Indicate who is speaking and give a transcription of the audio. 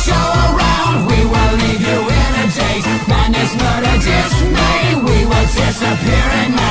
Speaker 1: show around. We will leave you in a daze. Madness, murder, dismay. We will disappear in